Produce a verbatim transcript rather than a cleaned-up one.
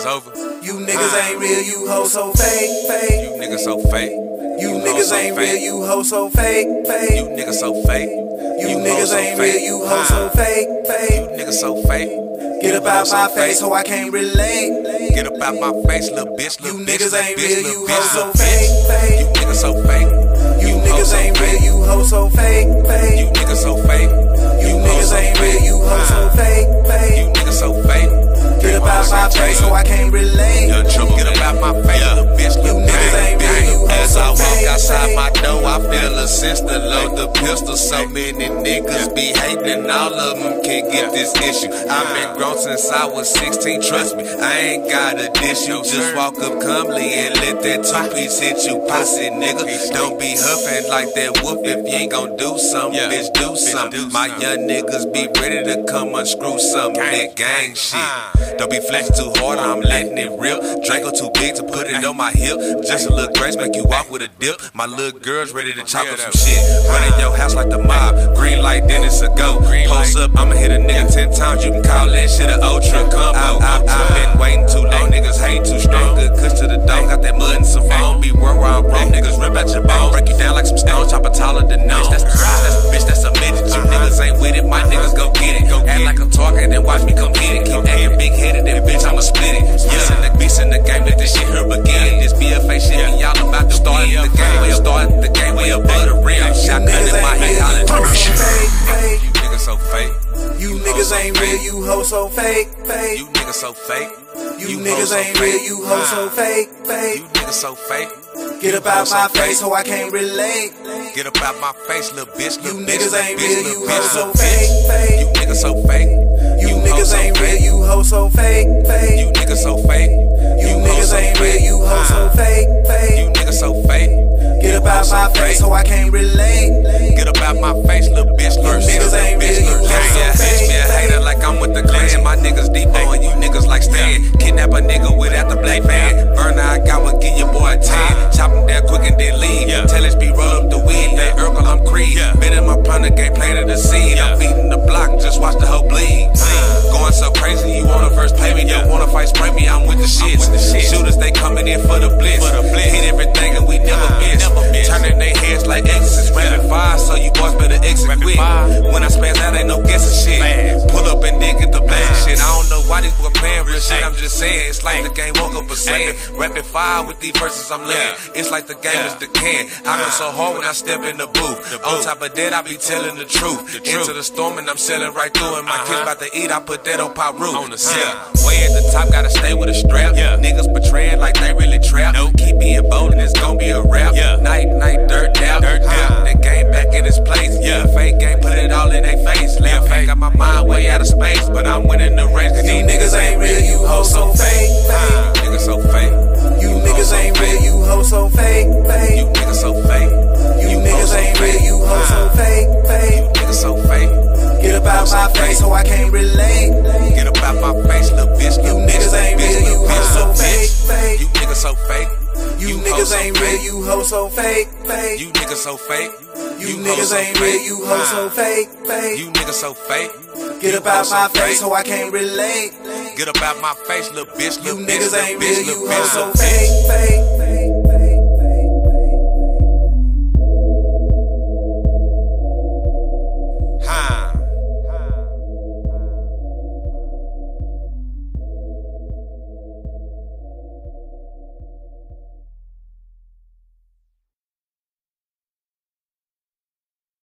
over. You niggas uh. ain't real, you hoes so fake, fake. You niggas so fake. You, you niggas ain't so real, you hoes so fake, fake. You niggas so fake. You, you niggas ain't real, you hoes so fake, fake. You niggas so fake. Get up out my face, so I can't relate. Get up out my face, little bitch, little bitch. You niggas ain't real, you hoes so fake, fake. You niggas so fake. You niggas ain't real, you hoes so fake, fake. You niggas so fake. You niggas ain't real, you hoes so fake, fake. You niggas so fake. Get up out my face, so I can't relate. Get up out my face, little bitch, little niggas ain't real, you hoes so fake. As I walk outside my door, I feel a sense to load the pistol. So many niggas be hating, and all of them can't get this issue. I've been grown since I was sixteen, trust me, I ain't gotta dish you. Just walk up calmly and let that two-piece hit you, pussy nigga. Don't be huffing like that wolf if you ain't gon' do something, bitch, do something. My young niggas be ready to come unscrew something, that gang shit. Don't be flexing too hard, I'm letting it rip. Draco too big to put it on my hip. Just a little grace make you walk with a dip. My little girl's ready to chop up some shit. Running your house like the mob. Green light, then it's a go. Post up, I'ma hit a nigga ten times. You can call that shit an ultra combo. I, I, I been waiting too long, niggas hate too strong. Good kush to the dome, got that mud and some foam. Be world where I'm wrong, niggas rip at your bone. Break you down like some stones, chop a taller than nose. That's the bitch, that's a midget. You niggas ain't with it, my niggas go get it. Act like a target and watch me come hit it. Keep acting big headed, then bitch, I'ma split it. Yes, in the beast in the game, let this shit here begin. This B F A shit be y'all about to start the game. We start the game, we above the rim. Shotgun in my hand, hollin'. You niggas so fake. You niggas ain't real, you hoes so fake, fake. You niggas so fake. You niggas ain't real, you hoes so fake, fake. You niggas so fake. Get up out my face, so I can't relate. Get up out my face, little bitch. You niggas ain't real, you hoes so fake, fake. You niggas so fake. You niggas ain't real, you hoes so fake, fake. You niggas so fake. You niggas ain't real, you hoes so fake, fake. You niggas so fake. Get up out my face, so I can't relate. Get up out my face, little bitch. You niggas ain't real, you hoes so fake. Me a hater like I'm with the clan. My niggas deep on you niggas like Stan. Kidnap a nigga without the black van. Burner, I got one, give your boy a ten. Chop him down quick and then leave. Tell us be roll up the weed. They Urkel, I'm Creed. Been in my partner game, planted the seed. I'm feeding the block, just watch the whole bleed. Going so crazy, you wanna first play me. Don't wanna fight, spray me, I'm with the shit. Shooters, they coming in for the blitz. Hit everything and we never miss. Turning their heads like exits. Rapid fire, so you boys better exit quick. When I spaz out, ain't no guessing shit. Pull up and then get the blast shit. I don't know why these boys playing real shit. I'm just saying, it's like the game woke up a saying. Rapid fire with these verses I'm laying. It's like the game is the can. I go so hard when I step in the booth. On top of that, I be telling the truth. Into the storm and I'm selling right through it. My kids about to eat, I put that on pop roof. Yeah, way at the top, gotta stay with a strap. Niggas betraying like they really trap. Keep being bold and it's gonna be a rap. Night, night, dirt down. That game back in its place. Yeah, fake game, put it all in their face. Lamb fake, got my mind way out of space, but I'm winning the race. You niggas ain't real, you hoes so fake, fake. You niggas so fake. You niggas ain't real, you hoes so fake, fake. You niggas so fake. You niggas ain't real, you hoes so fake, fake. You niggas so fake. Get up out my face, so I can't relate. Get up out my face, little bitch. You niggas ain't real, you hoes so fake, fake. You niggas so fake. You niggas ain't real, you hoes so fake, fake. You niggas so fake. You niggas ain't real, you hoes so fake, fake. You niggas so fake. Get up out my face, so I can't relate. Get up out my face, little bitch. You niggas ain't real, you hoes so fake, fake.